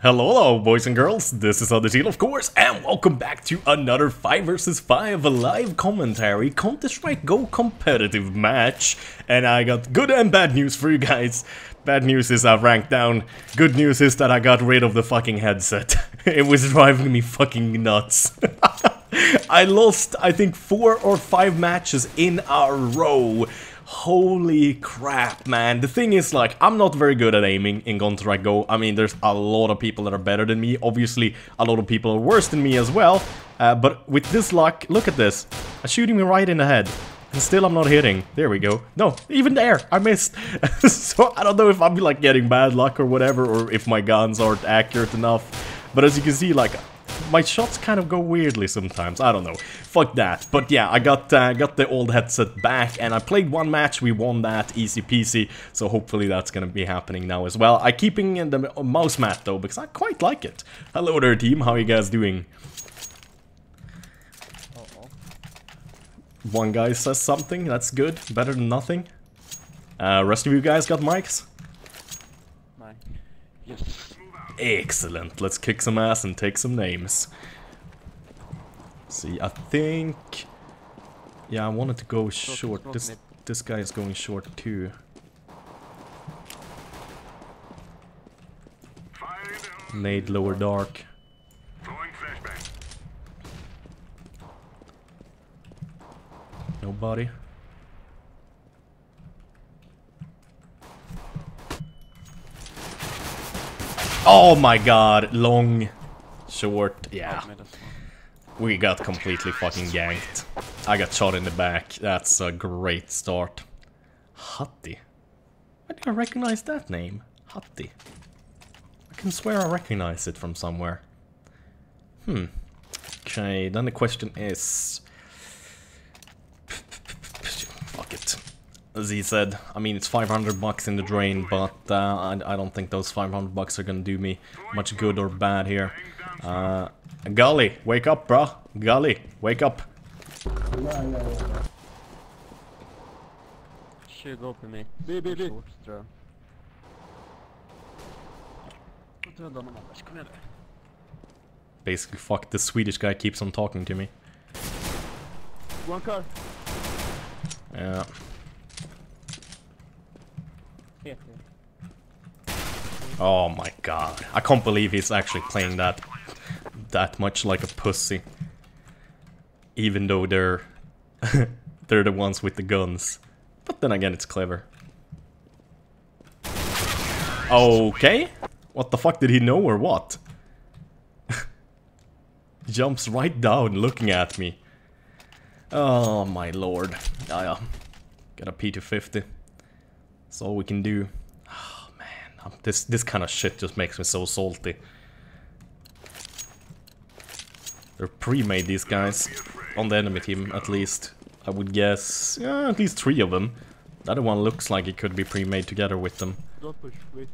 Hello boys and girls, this is Undertale of course, and welcome back to another 5 vs 5 live commentary Counterstrike Go competitive match. And I got good and bad news for you guys. Bad news is I've ranked down, good news is that I got rid of the fucking headset. It was driving me fucking nuts. I lost I think 4 or 5 matches in a row. Holy crap, man. The thing is, like, I'm not very good at aiming in Counterstrike Go. I mean, there's a lot of people that are better than me. Obviously, a lot of people are worse than me as well. But with this luck, look at this. It's shooting me right in the head. And still I'm not hitting. There we go. No, even there, I missed. So I don't know if I'm, like, getting bad luck or whatever, or if my guns aren't accurate enough. But as you can see, like, my shots kind of go weirdly sometimes, I don't know. Fuck that. But yeah, I got the old headset back and I played one match, we won that, easy peasy. So hopefully that's gonna be happening now as well. I'm keeping the mouse mat though, because I quite like it. Hello there team, how are you guys doing? One guy says something, that's good, better than nothing. Rest of you guys got mics? Mine. Yes. Excellent, let's kick some ass and take some names. See, I think... yeah, I wanted to go short. This guy is going short too. Nade lower dark. Nobody. Oh my god, long, short, yeah. We got completely fucking ganked. I got shot in the back, that's a great start. Hutty. Why do I recognize that name? Hutty. I can swear I recognize it from somewhere. Okay, then the question is... fuck it. As he said, I mean, it's 500 bucks in the drain, but I don't think those 500 bucks are gonna do me much good or bad here. Gully, wake up, bro. Gully, wake up. Should go på mig. Short, tror jag. Basically, fuck, the Swedish guy keeps on talking to me. One car. Yeah. Oh my god. I can't believe he's actually playing that much like a pussy. Even though they're they're the ones with the guns. But then again, it's clever. Okay. What the fuck, did he know or what? Jumps right down looking at me. Oh my lord. Yeah. Got a P250. That's all we can do. Oh man, this kind of shit just makes me so salty. They're pre-made, these guys. On the enemy team, at least. I would guess, yeah, at least 3 of them. The other one looks like it could be pre-made together with them. Don't push, wait.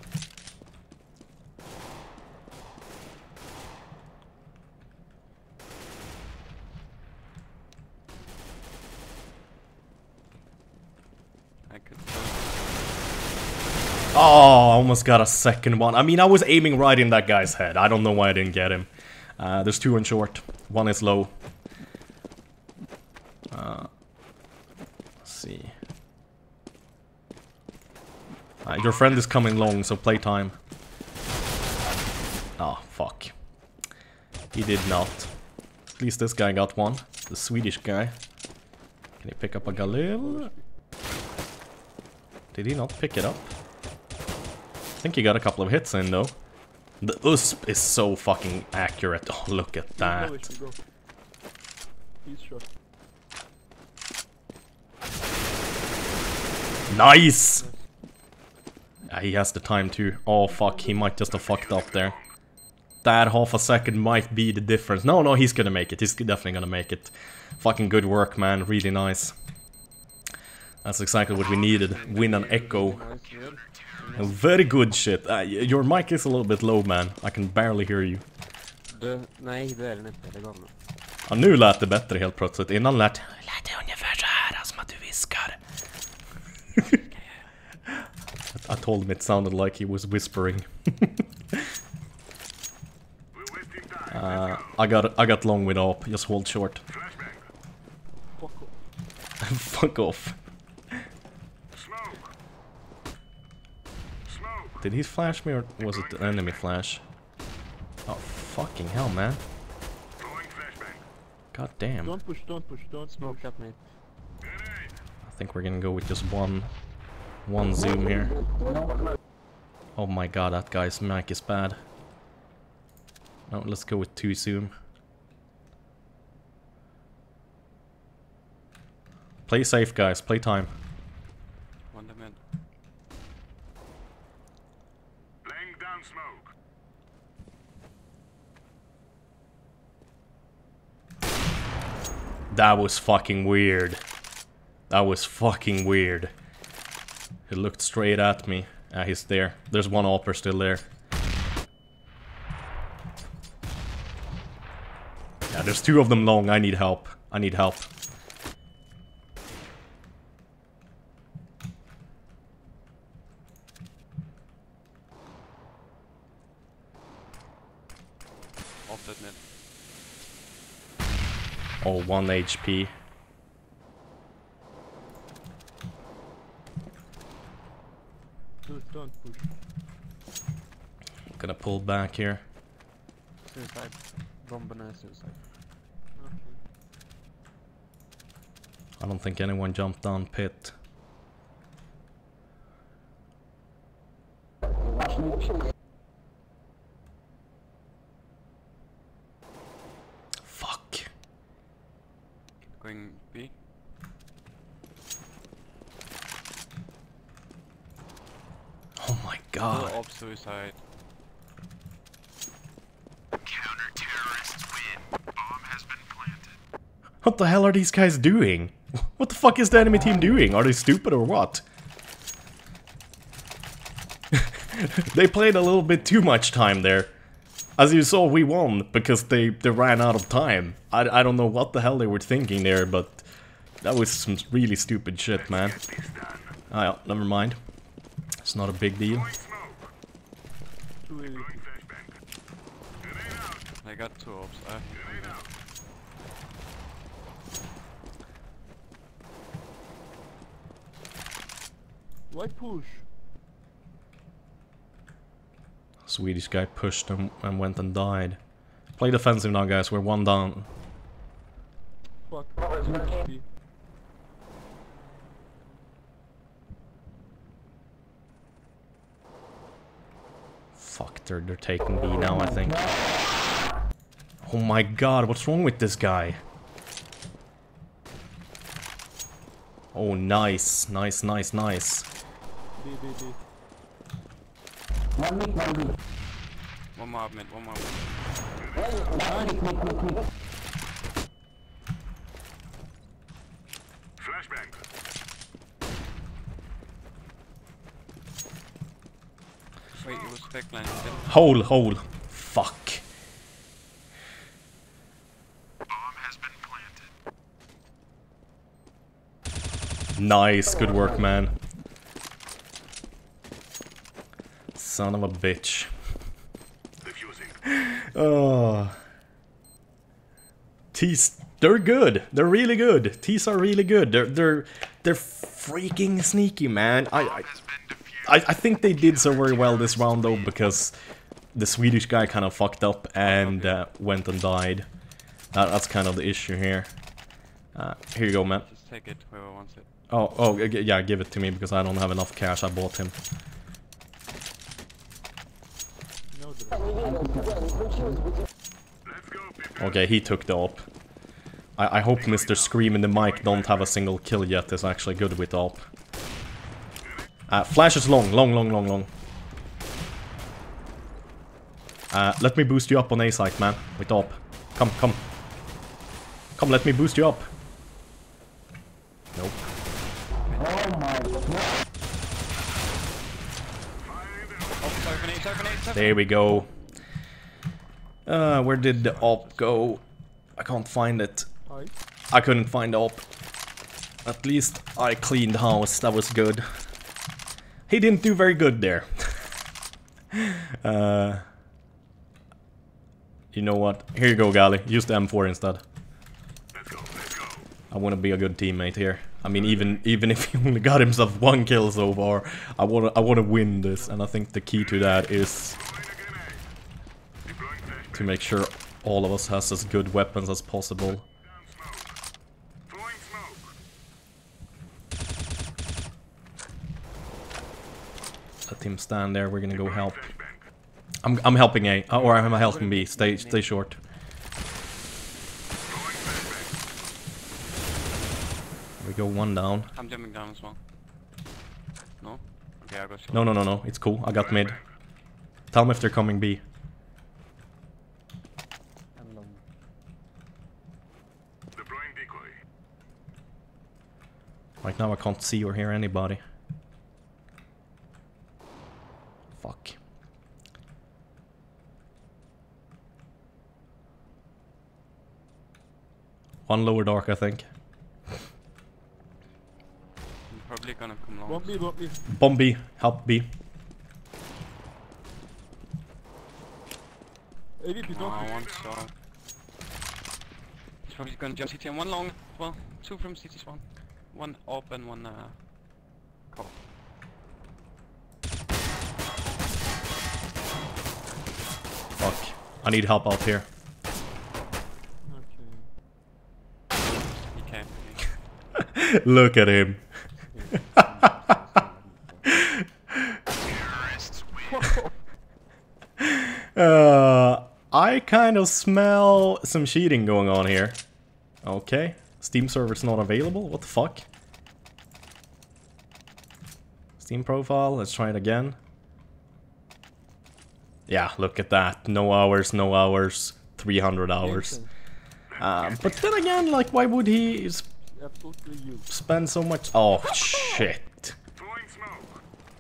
Oh, I almost got a second one. I mean, I was aiming right in that guy's head. I don't know why I didn't get him. There's 2 on short. 1 is low. Let's see. Your friend is coming long, so play time. Oh, fuck. He did not. At least this guy got one. The Swedish guy. Can he pick up a Galil? Did he not pick it up? I think he got a couple of hits in though. The USP is so fucking accurate. Oh, look at that. Nice! He has the time too. Oh fuck, he might just have fucked up there. That half a second might be the difference. No, he's gonna make it. He's definitely gonna make it. Fucking good work, man. Really nice. That's exactly what we needed. Win an echo. Very good shit. Your mic is a little bit low, man. I can barely hear you. Nej, det är den inte. Det gav Ja, nu lät det bättre helt plötsligt. Innan lät det ungefär så här, som att du viskar. I told him it sounded like he was whispering. I got long with op. Just hold short. Fuck off. Fuck off. Did he flash me or was it an enemy flash? Oh fucking hell, man. God damn. Don't push, don't smoke up me. I think we're gonna go with just one zoom here. Oh my god, that guy's mic is bad. No, let's go with 2 zoom. Play safe, guys. Play time. One mid. Laying down smoke. That was fucking weird. That was fucking weird. He looked straight at me. Ah, he's there. There's one upper still there. Yeah, there's 2 of them long. I need help. I need help. Off that mid. Oh, 1 HP. Dude, don't push. Gonna pull back here. Suicide. Bomberna suicide. I don't think anyone jumped down pit. Fuck. Going B. Oh my god. Off suicide. Counter-terrorists win. Bomb has been planted. What the hell are these guys doing? What the fuck is the enemy team doing? Are they stupid or what? They played a little bit too much time there. As you saw, we won because they ran out of time. I don't know what the hell they were thinking there, but that was some really stupid shit, man. Ah, yeah, never mind. It's not a big deal. Too easy. I got 2 ops. Why push? Swedish guy pushed him and went and died. Play defensive now, guys. We're 1 down. Fuck. Fuck, they're taking B now, I think. Oh my god, what's wrong with this guy? Oh, nice. Nice, nice, nice. B. One more mid, one more mid. Flashbang. Wait, it was backline. Hole. Fuck. Bomb has been planted. Nice, good work, man. Son of a bitch. Diffusing. Oh. T's, they're good. They're really good. T's are really good. They're freaking sneaky, man. I think they did so very well this round though, because the Swedish guy kind of fucked up and went and died. That's kind of the issue here. Here you go, man. Just take it, whoever wants it. Oh, yeah, give it to me because I don't have enough cash. I bought him. No, Okay, he took the op. I hope Mr. Scream in the mic don't have a single kill yet. Is actually good with the op. Flash is long. Let me boost you up on A site, man. With op. Come. Come, let me boost you up. Nope. There we go. Where did the op go? I can't find it. I couldn't find the op. At least I cleaned house. That was good. He didn't do very good there. You know what? Here you go, Gali. Use the M4 instead. Let's go, let's go. I want to be a good teammate here. I mean, even if he only got himself 1 kill so far, I wanna win this, and I think the key to that is to make sure all of us has as good weapons as possible. Let him stand there. We're gonna go help. I'm helping A, or I'm helping B. Stay short. We go 1 down. I'm jumping down as well. No? Okay, I got shot. No. It's cool. I got mid. Tell them if they're coming B. Deploying decoy. Right now I can't see or hear anybody. Fuck. One lower dark, I think. I'm probably gonna come long. Bomb me. Bomb B, help B. AVP, No, don't. one shot. He's probably gonna jump CT and 1 long. Well, 2 from CT spawn. 1 up and 1 cop. Fuck. I need help out here. Okay. He can't. Look at him. I kind of smell some cheating going on here. Okay. Steam server's not available? What the fuck? Steam profile, let's try it again. Yeah, look at that. No hours, 300 hours. But then again, like, why would he Absolutely you. spend so much? Oh, shit. Throwing smoke.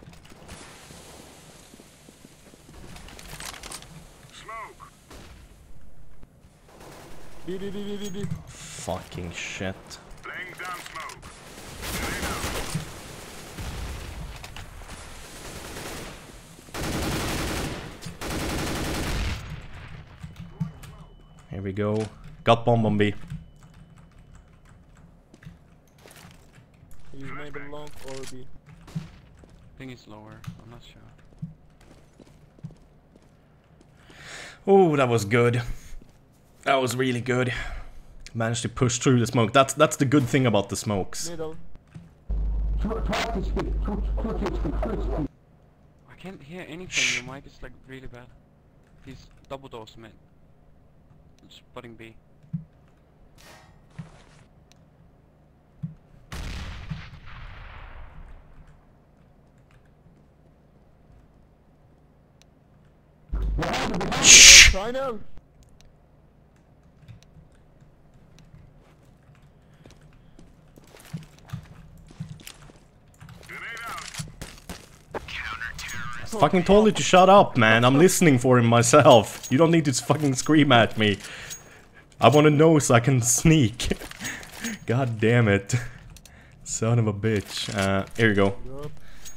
Smoke. B. Fucking shit. Laying down smoke. Here we go. Got bomb on B. He's maybe long or B. I think it's lower. I'm not sure. Oh, that was good. That was really good. Managed to push through the smoke. That's the good thing about the smokes. Middle. I can't hear anything. Your mic is like really bad. He's double doors mid. Spotting B. Try now. Fucking told you to shut up, man. I'm listening for him myself. You don't need to fucking scream at me. I wanna know so I can sneak. God damn it. Son of a bitch. Here you go. Yup.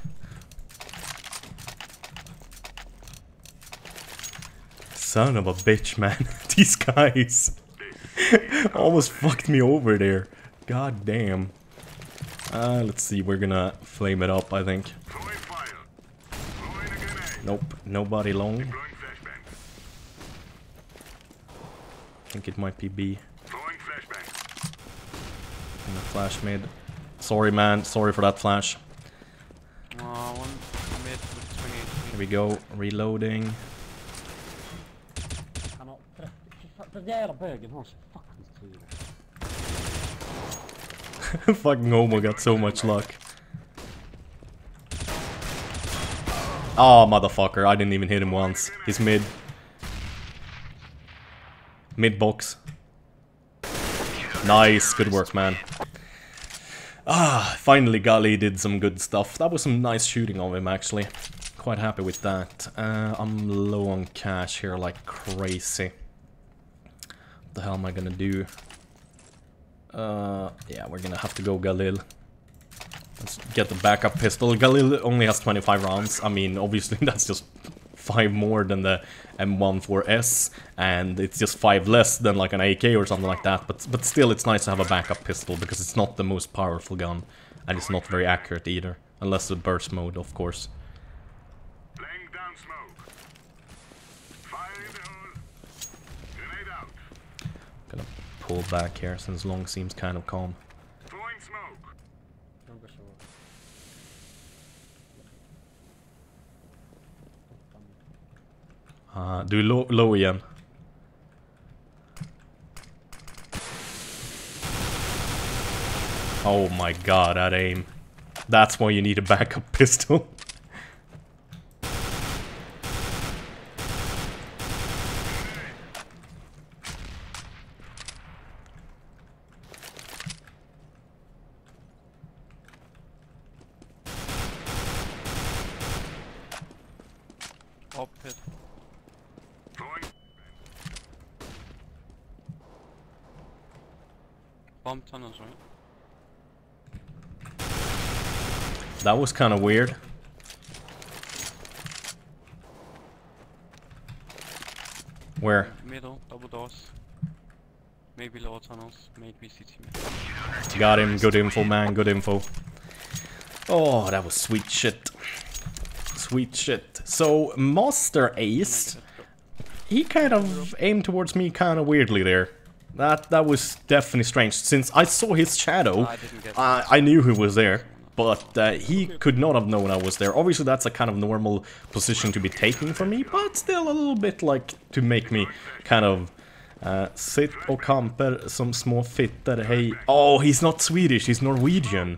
Son of a bitch, man. These guys almost fucked me over there. God damn. Let's see. We're gonna flame it up, I think. Throwing fire. Throwing a grenade. Nope. Nobody long. Throwing flashbang. I think it might be B. Throwing flashbang. And the flash mid. Sorry, man. Sorry for that flash. One mid with 28. Here we go. Reloading. Den jävla bögen har så fucking tur. Fucking Homo got so much luck. Oh, motherfucker. I didn't even hit him once. He's mid. Mid box. Nice. Good work, man. Finally Gali did some good stuff. That was some nice shooting of him, actually. Quite happy with that. I'm low on cash here like crazy. What the hell am I gonna do? Yeah, we're gonna have to go Galil. Let's get the backup pistol. Galil only has 25 rounds. I mean, obviously that's just 5 more than the M14S, and it's just 5 less than like an AK or something like that, but still it's nice to have a backup pistol, because it's not the most powerful gun, and it's not very accurate either, unless the burst mode, of course. Laying down smoke. Fire in the hole. Grenade out. Gonna pull back here, since long seems kind of calm. Throwing smoke. Don't go so Do low again. Oh my god, that aim. That's why you need a backup pistol. Up pit. Throwing. Bomb tunnels, right? That was kind of weird. Where? Middle, double doors. Maybe lower tunnels, maybe CT mid. Got him, good info, man, good info. Oh, that was sweet shit. Sweet shit. So, Master Ace, he kind of aimed towards me kind of weirdly there. That was definitely strange. Since I saw his shadow, I knew he was there, but he could not have known I was there. Obviously, that's a kind of normal position to be taking for me, but still a little bit like to make me kind of sit och camper som små fitter. Hey, oh, he's not Swedish, he's Norwegian.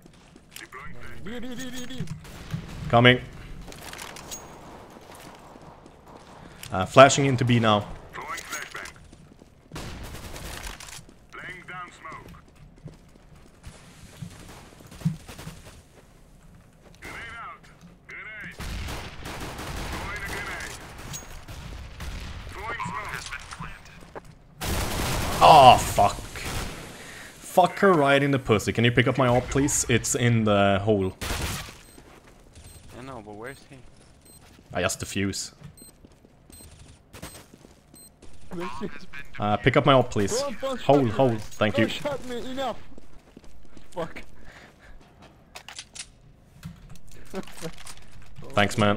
Coming. Flashing into B now. Throwing flashbang. Laying down smoke. Grenade out. Grenade. Throwing a grenade. Throwing smoke. Oh, fuck. Fuck her right in the pussy. Can you pick up my AWP, please? It's in the hole. I know, but where's he? I just defuse. Pick up my AWP, please. Hold, thank you. Don't shot me, enough! Fuck. Thanks, man.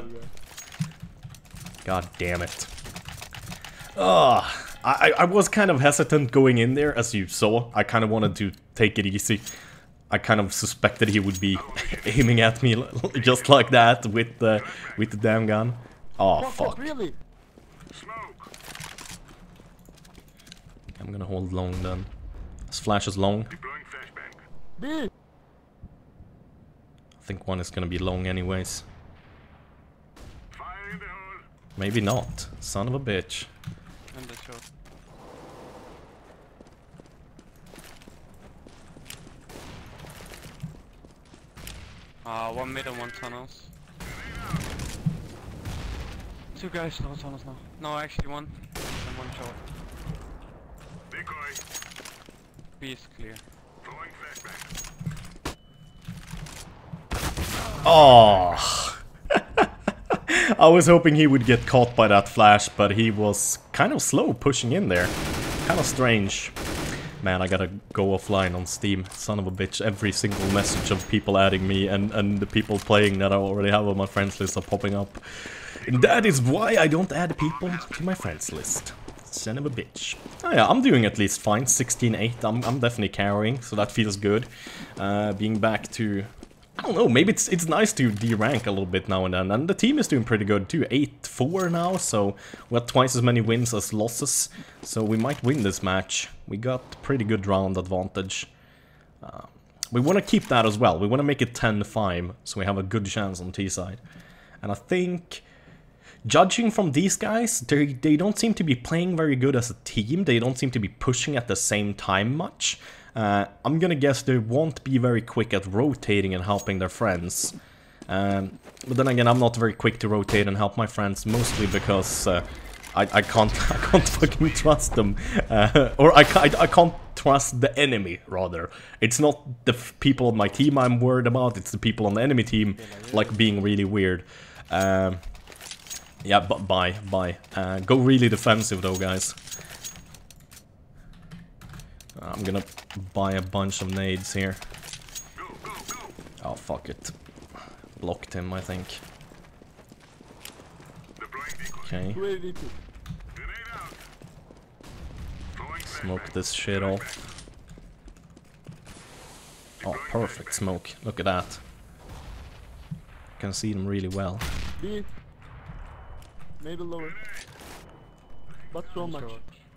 God damn it. Ugh. I was kind of hesitant going in there, as you saw. I kind of wanted to take it easy. I kind of suspected he would be aiming at me just like that with the damn gun. Oh, fuck. Really? Smoke. I'm gonna hold long then. This flash is long. Deploying flashbang. B! I think one is gonna be long anyways. Fire in the hole. Maybe not. Son of a bitch. And the shot. One mid and one tunnels. 2 guys, no tunnels now. No, actually one. And one short. Decoy. B is clear. Throwing flashbang. Oh. I was hoping he would get caught by that flash, but he was kind of slow pushing in there. Kind of strange. Man, I gotta go offline on Steam. Son of a bitch. Every single message of people adding me and the people playing that I already have on my friends list are popping up. And that is why I don't add people to my friends list. Son of a bitch. Oh yeah, I'm doing at least fine. 16-8. I'm definitely carrying, so that feels good. Being back to... I don't know, maybe it's nice to de-rank a little bit now and then, and the team is doing pretty good too, 8-4 now, so we got twice as many wins as losses, so we might win this match. We got pretty good round advantage. We want to keep that as well, we want to make it 10-5, so we have a good chance on T-side. And I think, judging from these guys, they don't seem to be playing very good as a team, they don't seem to be pushing at the same time much. I'm gonna guess they won't be very quick at rotating and helping their friends. But then again, I'm not very quick to rotate and help my friends, mostly because I can't fucking trust them, or I can't trust the enemy. Rather, it's not the people on my team I'm worried about; it's the people on the enemy team, like being really weird. Yeah, but bye. Go really defensive though, guys. I'm gonna buy a bunch of nades here. Oh, fuck it. Blocked him, I think. Okay. 282. Smoke this shit off. Oh, perfect smoke. Look at that. Can see them really well. B. Maybe lower. But so much.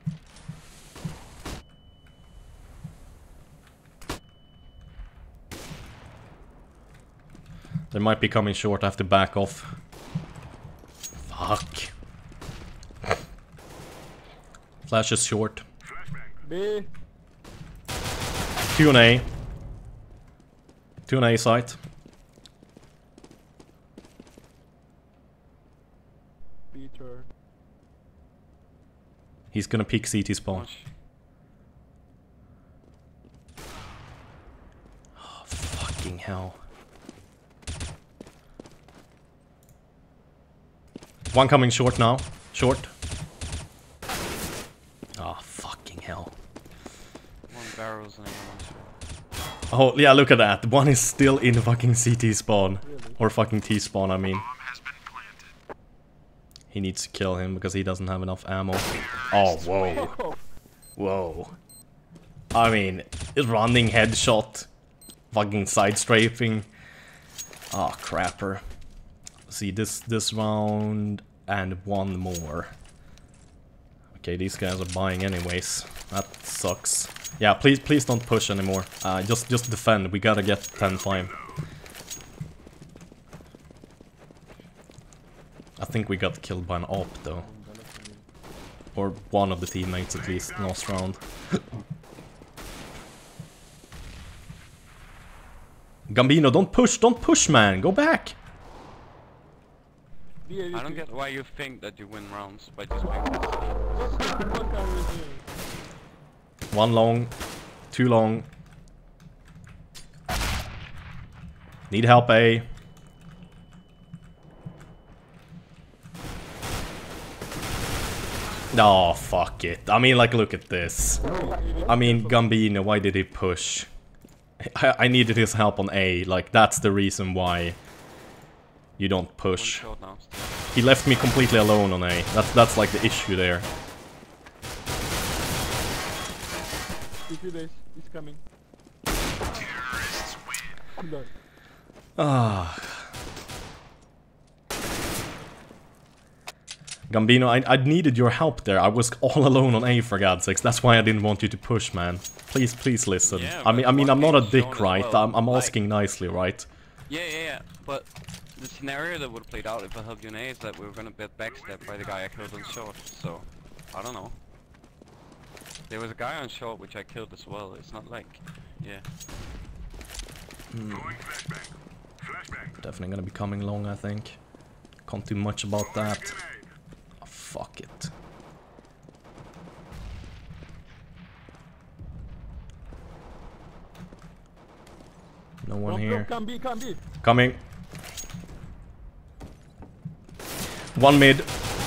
They might be coming short, I have to back off. Fuck. Flash is short. B. 2 on A. 2 on A site. B turn. He's gonna peek CT spawn. Oh, fucking hell. One coming short now. Short. Oh, fucking hell. One barrels and one short. Oh, yeah, look at that. One is still in fucking CT spawn. Really? Or fucking T spawn, I mean. Bomb has been planted. He needs to kill him because he doesn't have enough ammo. Oh, whoa. Whoa. I mean, running headshot. Fucking side strafing. Oh, crapper. See, this round and one more. Okay, these guys are buying anyways. That sucks. Yeah, please don't push anymore. Just defend. We gotta get 10-5. I think we got killed by an op though. Or one of the teammates at least last round. Gambino, don't push, man. Go back. B. I don't get why you think that you win rounds by just being What are we doing? One long, 2 long. Need help, A. Oh, fuck it. I mean, like, look at this. I mean, Gambino, why did he push? I needed his help on A. Like, that's the reason why you don't push. short now. He left me completely alone on A. That's like the issue there. CT days. He's coming. Terrorists win. Good. Ah. Gambino, I needed your help there. I was all alone on A, for God's sakes. That's why I didn't want you to push, man. Please listen. Yeah, I mean, I'm not a one dick, game's shown right? as well. I'm Like- asking nicely, right? Yeah. But the scenario that would have played out if I held you in A is that we were gonna get backstabbed by the guy I killed on short. So, I don't know. There was a guy on short which I killed as well. It's not like, yeah. Going flashbang. Flashbang. Definitely gonna be coming long, I think. Can't do much about that. Oh, fuck it. No one here. Come B. Coming. One mid.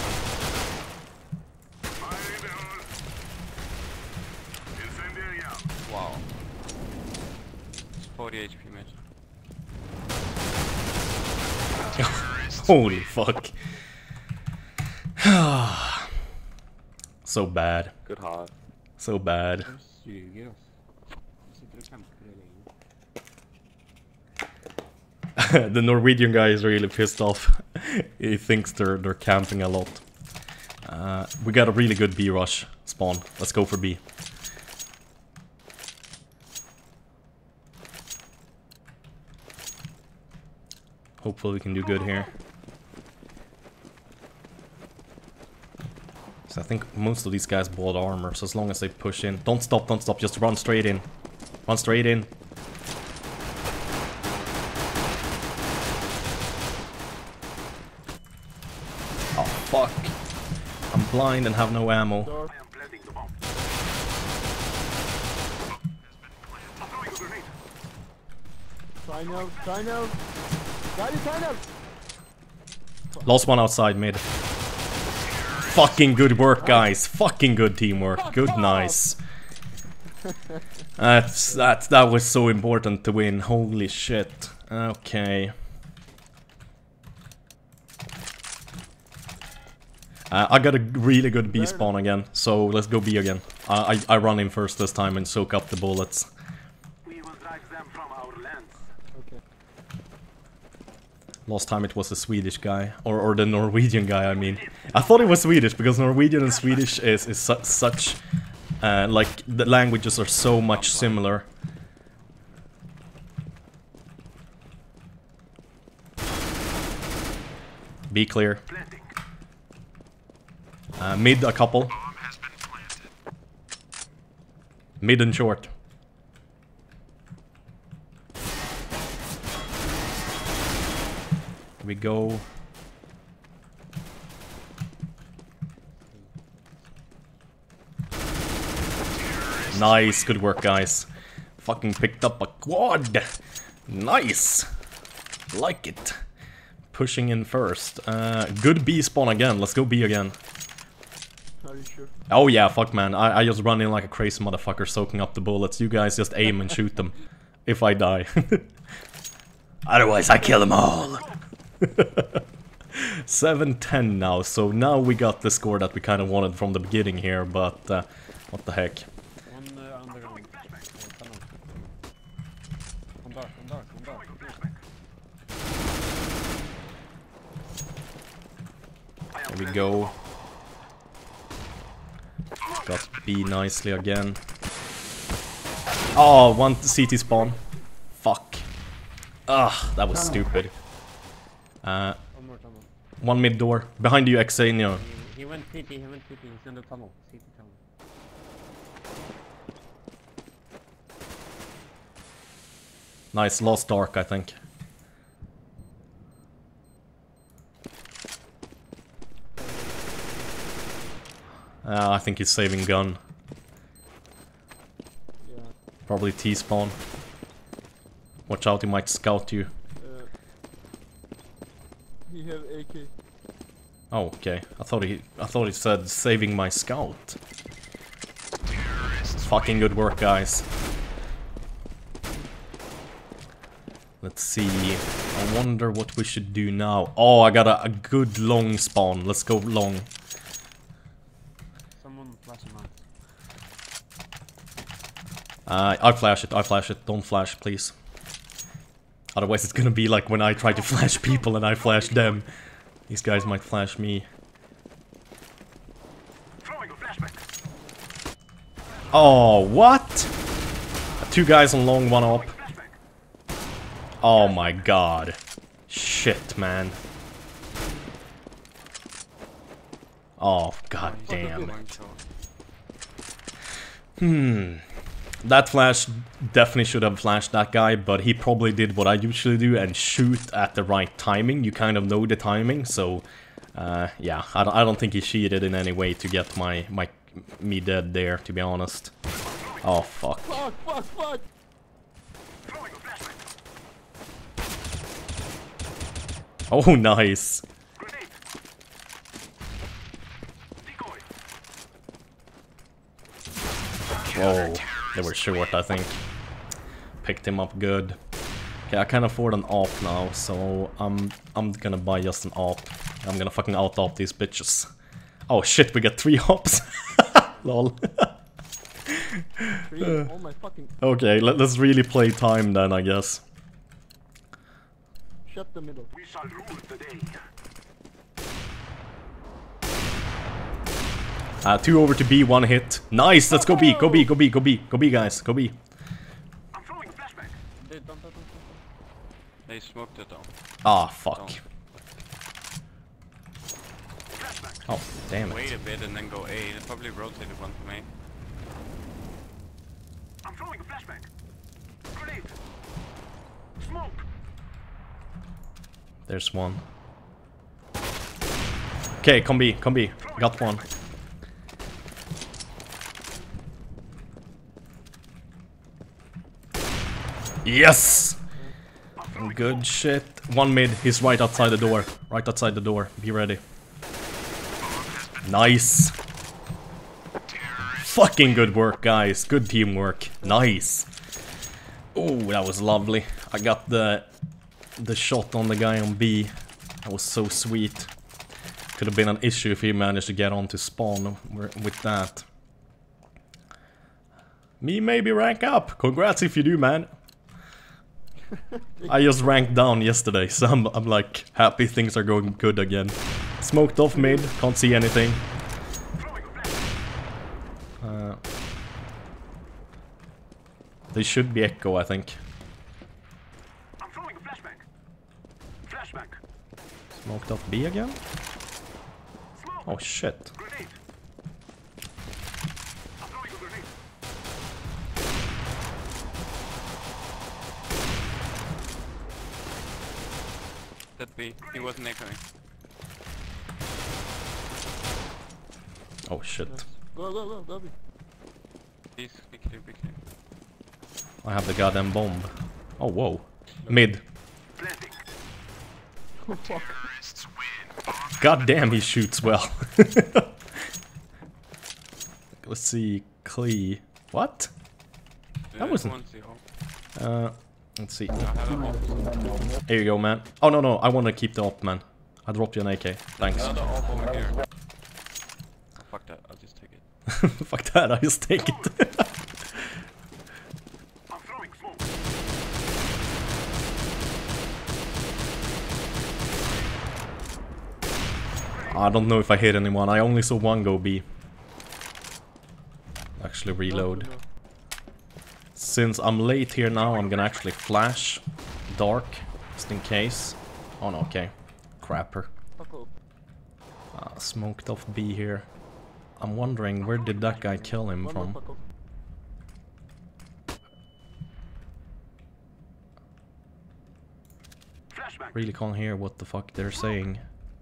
Fire in the hole. Incendiary out. Wow. It's 40 HP mid. Holy fuck. So bad. Good hard. So bad. Suger oss. Jag sitter och campar hela tiden. The Norwegian guy is really pissed off. He thinks they're camping a lot. We got a really good B rush spawn. Let's go for B. Hopefully we can do good here. So I think most of these guys bought armor, so as long as they push in. Don't stop, just run straight in. Run straight in. Oh fuck. I'm blind and have no ammo. Door. I am planting the bomb. Has been planted. Throwing a grenade. Sign out. Guys, sign out. Lost one outside mid. Fucking good work, guys. Fucking good teamwork. Good, nice. That was so important to win. Holy shit. Okay. I got a really good B spawn again, so let's go B again. I run in first this time and soak up the bullets. We will drive them from our lands. Okay. Last time it was a Swedish guy, or the Norwegian guy, I mean. I thought it was Swedish, because Norwegian and Swedish is such... like, the languages are so much similar. Be clear. Mid a couple. Mid and short. Here we go. Nice, good work, guys. Fucking picked up a quad. Nice. Like it. Pushing in first. Good B spawn again. Let's go B again. Are you sure? Oh yeah, fuck man. I just run in like a crazy motherfucker soaking up the bullets. You guys just aim and shoot them. If I die. Otherwise I kill them all. 7-10 now. So now we got the score that we kind of wanted from the beginning here. But what the heck. One underground. Tunnel. On dark. There we go. Got B nicely again. Oh, one CT spawn. Fuck. Ugh, that was stupid. One more tunnel. One mid door. Behind you, Xenia. He went CT, he's in the tunnel. CT tunnel. Nice, lost dark, I think. I think he's saving gun. Yeah. Probably T-spawn. Watch out, he might scout you. He have AK. Oh, okay. I thought he said saving my scout. Fucking good work, guys. Let's see. I wonder what we should do now. Oh, I got a good long spawn. Let's go long. Someone flash him out. I flash it. Don't flash, please. Otherwise it's gonna be like when I try to flash people and I flash them. These guys might flash me. Oh, what? Two guys on long, one up. Oh my god. Shit, man. Oh, god damn. That flash definitely should have flashed that guy, but he probably did what I usually do and shoot at the right timing. You kind of know the timing, so yeah, I don't think he cheated in any way to get me dead there, to be honest. Oh fuck. Fuck! Oh nice. Whoa, they were short, I think. Picked him up good. Okay, I can afford an AWP now, so I'm gonna buy just an AWP. I'm gonna fucking out-AWP these bitches. Oh shit, we got 3 AWPs. Lol. Oh my fucking... Okay, let's really play time then, I guess. Shut the middle. We shall rule the day. 2 over to B, 1 hit. Nice, let's go B, go B, guys, go B. I'm throwing a flashback. Don't. They smoked it though. Ah, fuck. Oh, damn Wait it. a bit and then go A. They probably rotated one from A. I'm throwing a flashback. Grenade. Smoke. There's one. Okay, come B. Got one. Yes! Good shit. One mid, he's right outside the door. Be ready. Nice. Fucking good work, guys. Good teamwork. Nice. Oh, that was lovely. I got the shot on the guy on B. That was so sweet. Could have been an issue if he managed to get onto spawn with that. Me maybe rank up. Congrats if you do, man. I just ranked down yesterday, so I'm like happy things are going good again. Smoked off mid, can't see anything. They should be echo, I think. I'm throwing a flashbang. Flashbang. Smoked off B again? Smoke. Oh shit. Grenade. I'm throwing a grenade. That B. He wasn't echoing. Oh shit. Go. Please, be clear, be clear. I have the goddamn bomb. Oh whoa. Mid. Planting. Oh fuck. God damn, he shoots well. Let's see. Clee. What? That wasn't. 1-0. Let's see. I have a op. Here you go, man. Oh no, I want to keep the op, man. I dropped you an AK. Thanks. Another op over here. Oh, fuck that, I'll just take it. Fuck that, I just take it. I'm throwing smoke. I don't know if I hit anyone. I only saw one go B. Actually reload. Since I'm late here now, I'm gonna actually flash dark, just in case. Oh no, okay. Crapper. Fuck off. Smoked off B here. I'm wondering, where did that guy kill him One more from? fuck off. Flashbang. Really can't hear what the fuck they're saying.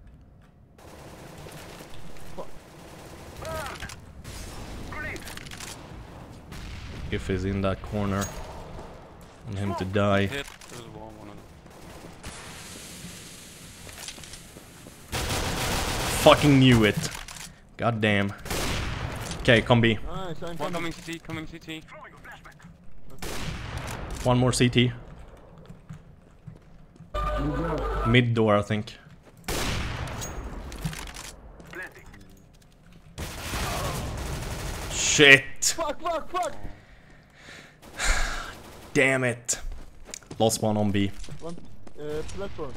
Burn. Grenade. If he's in that corner. Want him to die. Hit. There's one of them. Fucking knew it. God damn. Okay, come B. Nice, I'm One coming. coming CT. Throwing a flashbang. One more CT. Mid door, I think. Planting. Shit! Fuck! Damn it. Lost one on B. One, platform.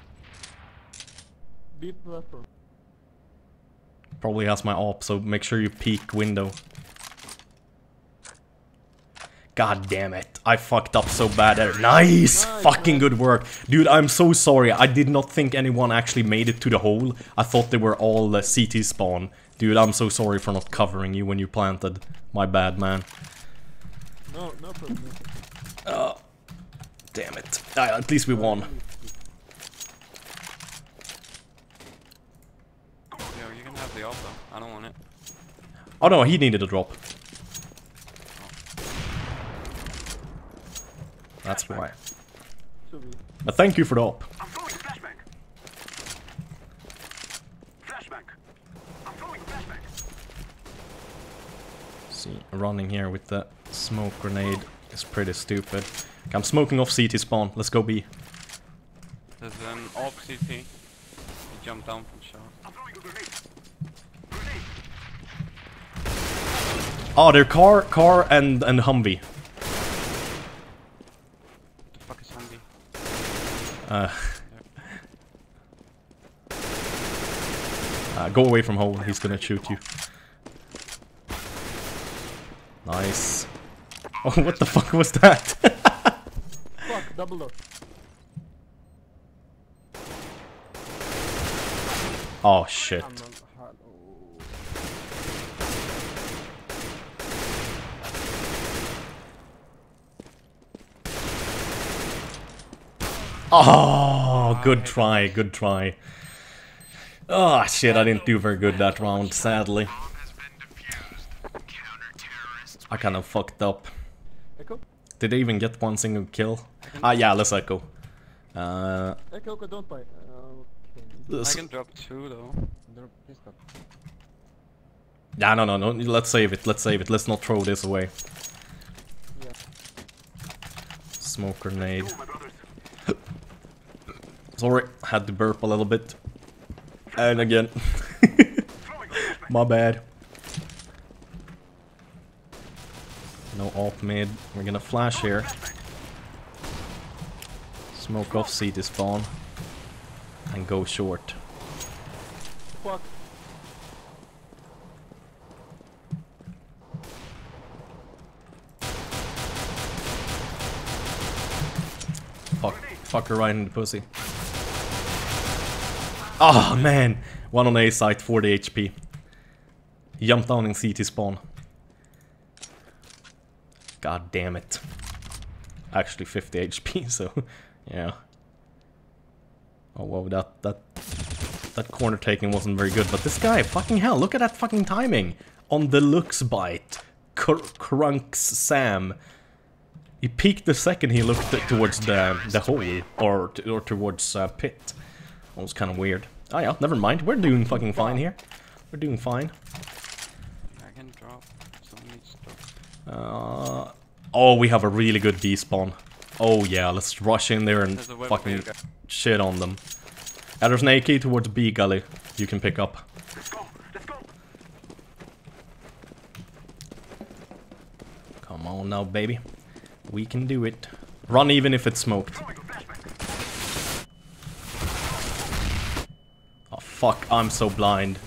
B platform. Probably has my op, so make sure you peek window. God damn it. I fucked up so bad there. Nice! Fucking good work. Dude, I'm so sorry. I did not think anyone actually made it to the hole. I thought they were all CT spawn. Dude, I'm so sorry for not covering you when you planted. My bad, man. No problem. Damn it. At least we won. Yo, you can have the op though. I don't want it. Oh no, he needed a drop. That's why. Should be. But thank you for the op. I'm throwing a flashbang. Flashbang. I'm throwing a flashbang. See, running here with the smoke grenade is pretty stupid. I'm smoking off CT spawn. Let's go B. There's an op CT. He jumped down from shot. I'm throwing a grenade. Grenade. Oh, they're car and Humvee. What the fuck is Humvee? Go away from hole. He's gonna shoot you. Nice. Oh, what the fuck was that? Fuck, double door. Oh shit. I'm on hard. Oh, good try, good try. Oh shit, I didn't do very good that round, sadly. I kind of fucked up. Echo? Did they even get one single kill? Ah, yeah, let's echo. Echo, don't buy. Okay. I can drop 2 though. Drop pistol. Yeah, no. Let's save it. Let's not throw this away. Yeah. Smoke grenade. My brothers. Sorry, had to burp a little bit. And again. My bad. No op mid. We're gonna flash here. Smoke off CT spawn. And go short. Fuck. Fuck her right in the pussy. Oh man! One on A site, 40 HP. He jumped down in CT spawn. God damn it. Actually 50 HP, so yeah. Oh well, that corner taking wasn't very good, but this guy, fucking hell, look at that fucking timing on the looks bite. Crunks Sam. He peeked the second he looked towards the hole, or towards pit. That was kind of weird. Oh yeah, never mind. We're doing fucking fine here. We're doing fine. I can drop. Someone needs to drop. Oh, we have a really good B spawn. Oh yeah, let's rush in there and There's a web fucking player. shit on them. Yeah, there's an AK towards B gully you can pick up. Let's go. Let's go. Come on now, baby. We can do it. Run even if it's smoked. Throwing a flashback. Oh fuck, I'm so blind.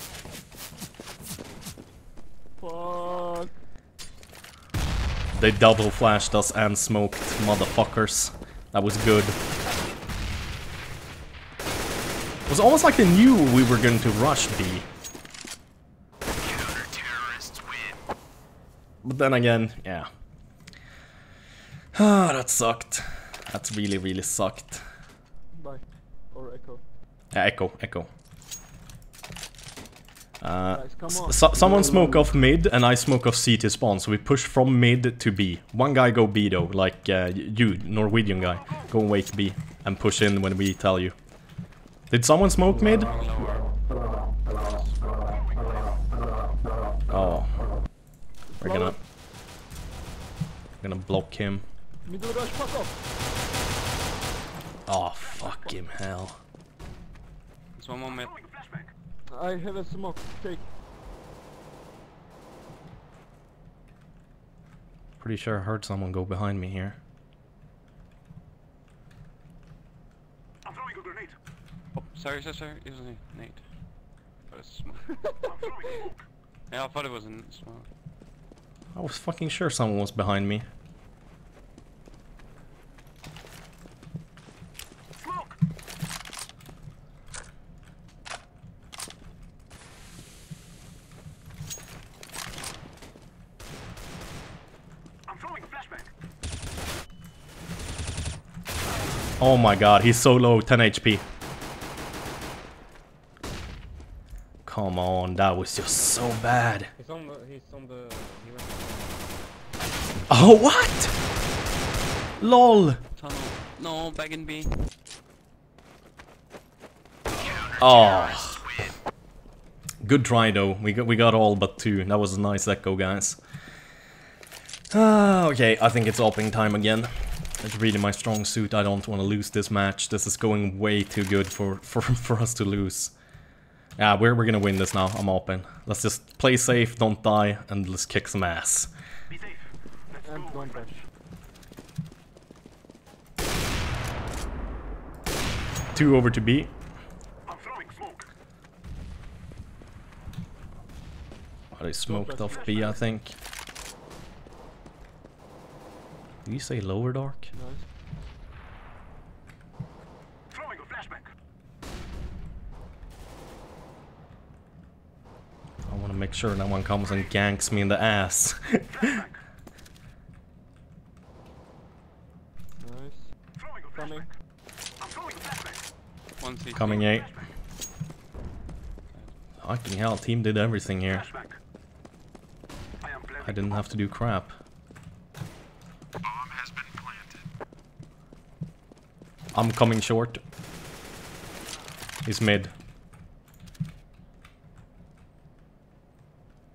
Fuck. They double flashed us and smoked, motherfuckers. That was good. It was almost like they knew we were going to rush B. But then again, yeah. Ah, that sucked. That's really sucked. Bye. Or echo. Echo. Guys, come on. Someone smoke off mid and I smoke off CT spawn, so we push from mid to B. One guy go B though, like you, Norwegian guy. Go and wake B and push in when we tell you. Did someone smoke mid? Oh. We're gonna block him. Middle rush, fuck off. Oh, fucking hell. There's one more mid. Throwing a flashback. I have a smoke. Take. Pretty sure I heard someone go behind me here. I'm throwing a grenade. Oh, sorry. It was a nade. But it's smoke. I'm throwing smoke. Yeah, I thought it was in smoke. I was fucking sure someone was behind me. Smoke. I'm throwing a flashback. Oh my god, he's so low, 10 HP. Come on, that was just so bad. He's on the. He went. Oh, what? LOL. Tunnel. No, back in B. Oh. Good try though. We got all but 2. That was a nice echo, guys. Okay, I think it's opening time again. It's really my strong suit. I don't want to lose this match. This is going way too good for us to lose. Yeah, we're gonna win this now. I'm open. Let's just play safe, don't die, and let's kick some ass. Be safe. Let's And go. don't rush. Two over to B. I'm throwing smoke. Oh, they smoked off B, I think. Did you say lower dark? Nice. Throwing a flashback. I want to make sure no one comes and ganks me in the ass. Flashback. Nice. Throwing a Coming. flashback. I'm throwing a flashback. One CT. Coming A. Fucking hell, team did everything here. Flashback. I am planting. I didn't have to do crap. Bomb has been planted. I'm coming short. He's mid.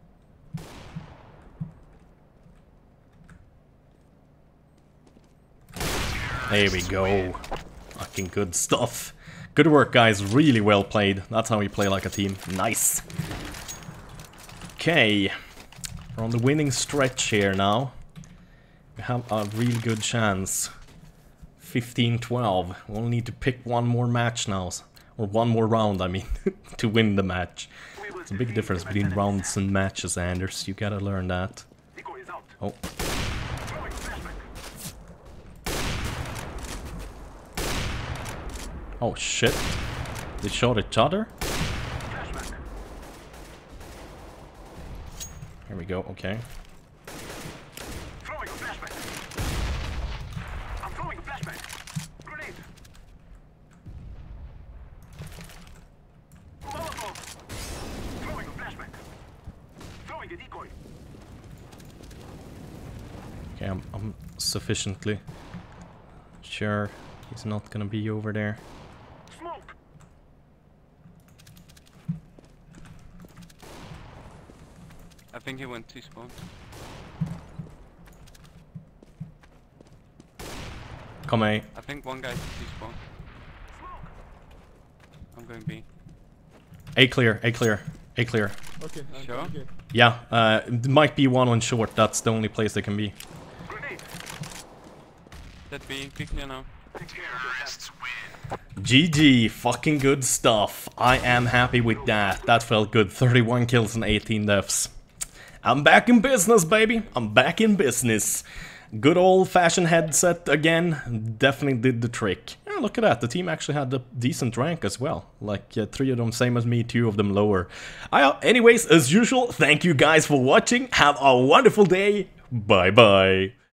There we go. Fucking good stuff. Good work, guys. Really well played. That's how we play like a team. Nice. Okay. We're on the winning stretch here now. We have a really good chance. 15-12. We only need to pick one more match now. Or one more round, I mean, to win the match. It's a big difference between rounds and matches, Anders. You gotta learn that. Oh. Oh shit. They shot each other? Here we go, okay. Throwing a flashback. I'm throwing a flashback. Grenade. Molotov. Throwing a flashback. Throwing a decoy. Okay, I'm sufficiently sure he's not gonna be over there. Smoke. I think he went to spawn. Come A. I think one guy's to spawn. I'm going B. A clear, A clear, A clear. Okay, Sure? okay. Yeah, might be one on short, that's the only place they can be. Grenade. That B, be clear now. GG, fucking good stuff. I am happy with that. That felt good. 31 kills and 18 deaths. I'm back in business, baby. I'm back in business. Good old-fashioned headset again. Definitely did the trick. Yeah, look at that. The team actually had a decent rank as well. Like 3 of them same as me, 2 of them lower. Anyways, as usual, thank you guys for watching. Have a wonderful day. Bye-bye.